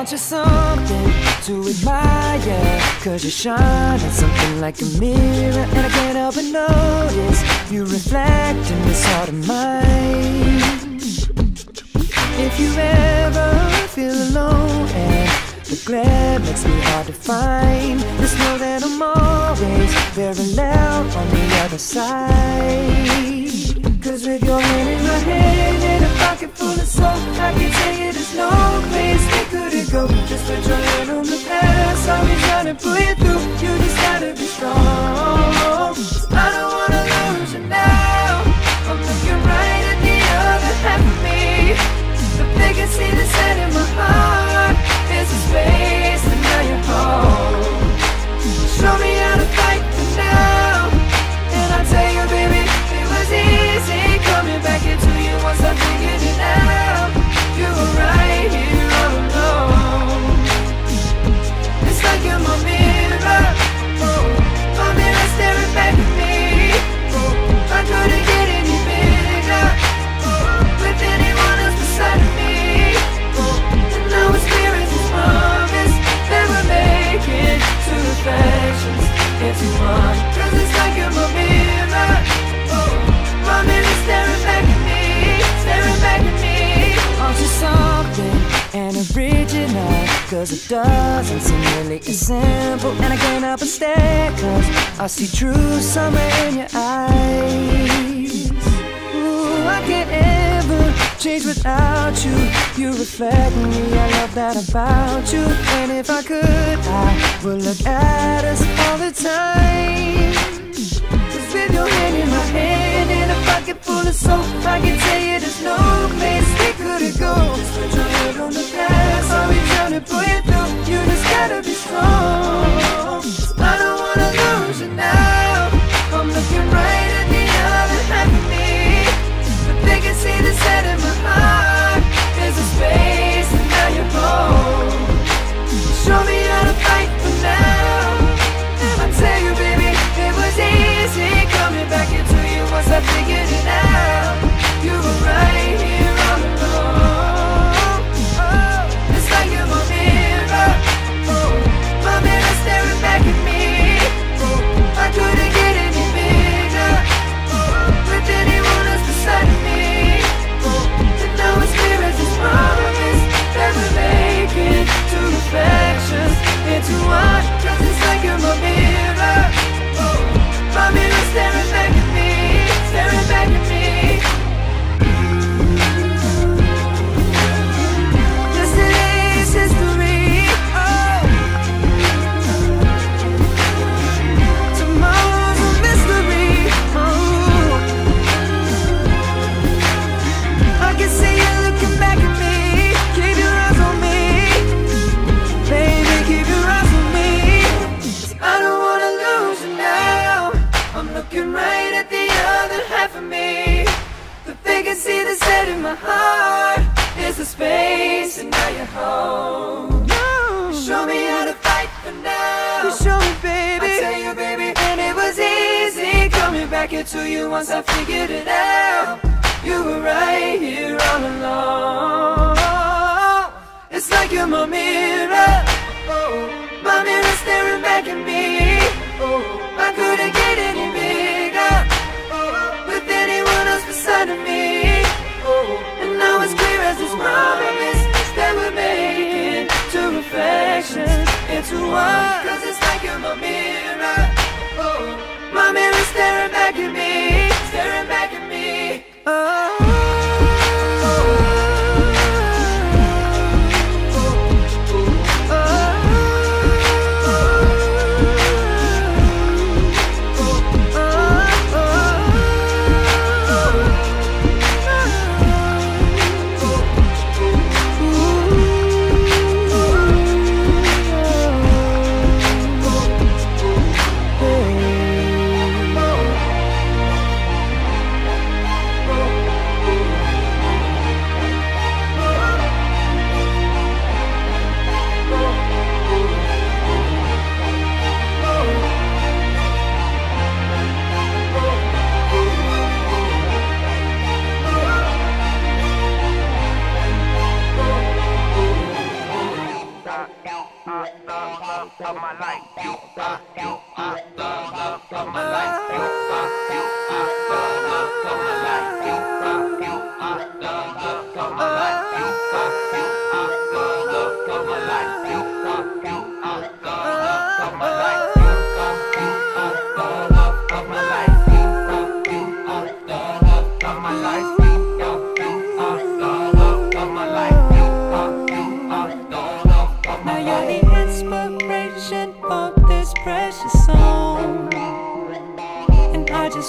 Aren't you something to admire? Cause you shine at something like a mirror, and I can't help but notice you reflect in this heart of mine. If you ever feel alone and the glare makes me hard to find, just know that I'm always parallel on the other side. Cause with your hand in my hand and a pocket full of soap, I can tell you there's no place we couldn't go. Just put your hand on the past, I'll be trying to pull you through. You just gotta be strong. I don't wanna lose you now. I'm looking right at the other half of me. The vacancy that's set in my heart is a space, and now you're home. Show me how to fight for now, and I'll tell you, baby, it was easy coming back into you once I figured it out. You were right here all alone. It's like you're my mirror, my mirror staring back at me. I couldn't get any bigger with anyone else beside of me. And now it's clear as this promise that we're making two reflections into one. Cause it's like you're my mirror, my mirror staring back at me, staring back at me. Aren't you something and original? Cause it doesn't seem really as simple, and I can't help but stare, cause I see true summer in your eyes. Ooh, I can't ever change without you. You reflect me, I love that about you. And if I could, I would look at us all the time. Cause with your hand in my hand and a pocket full of soap, I can tell you there's no place we couldn't go. Just put your head on the past, I'll be trying to pull you through. You just gotta be strong. I don't wanna lose you now. I'm looking right at the other half of me. The vacancy that's set in my heart is a space, and now you're home. Show me how to fight for now, and I tell you, baby, it was easy coming back into you once I figured it out. You were right here all along. It's like you're my mirror, my mirror staring back at me. I couldn't get any bigger with anyone else beside of me. And now it's clear as this promise that we're making two reflections into one. Cause it's like you're my mirror, my mirror staring back at me, staring back at me. Yesterday's history, tomorrow's a mystery. I can see you looking back at me. Keep your eyes on me, baby, keep your eyes on me. I don't wanna lose you now. I'm looking right at the other half of me. The vacancy that's set in my heart is the space, and now you're home. You show me how to fight for now. You show me, baby, I tell you, baby, and it was easy coming back into you once I figured it out. You were right here all along. It's like you're my mirror, my mirror staring back at me. I couldn't get any bigger with anyone else beside of me. And now it's clear as this promise that we're making two reflections into one. Cause it's like you're my mirror, my mirror staring back at me, staring back at me.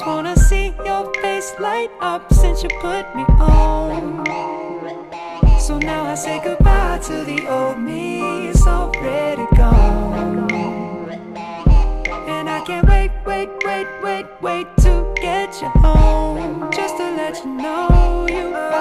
just wanna see your face light up since you put me on. So now I say goodbye to the old me, it's already gone. And I can't wait to get you home, just to let you know you